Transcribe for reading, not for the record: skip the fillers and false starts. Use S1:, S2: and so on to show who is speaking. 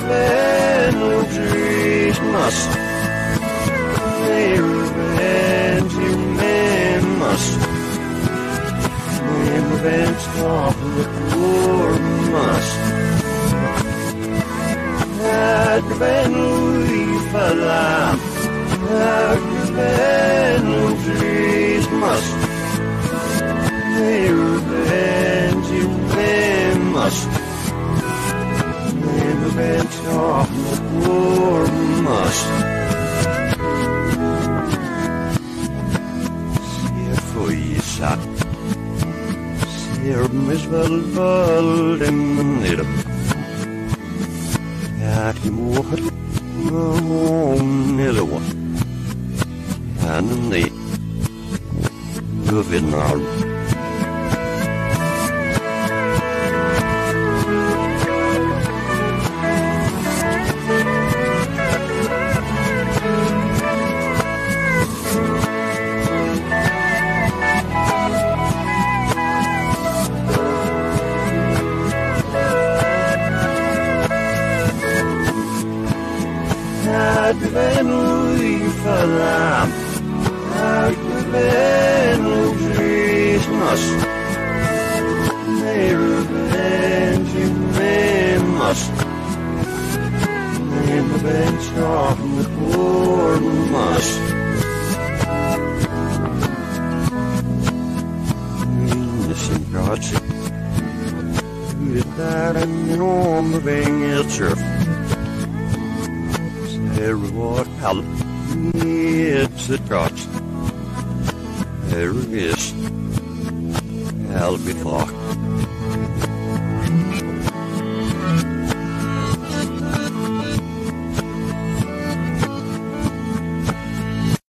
S1: Christmas. May revenge you may must. May revenge stop the poor must. Had been we fell out. Had been Christmas. May revenge you may must. May revenge stop the poor must. Sa ser mis vel in neder. Ja, die mocht neder wat. En nee, we winnen. Ben we verlaat, uit ben Christmas. May revenge you may must. May revenge stop the poor must. Listen, God, with that and on the wing it's your reward help it's a trust. There is help before.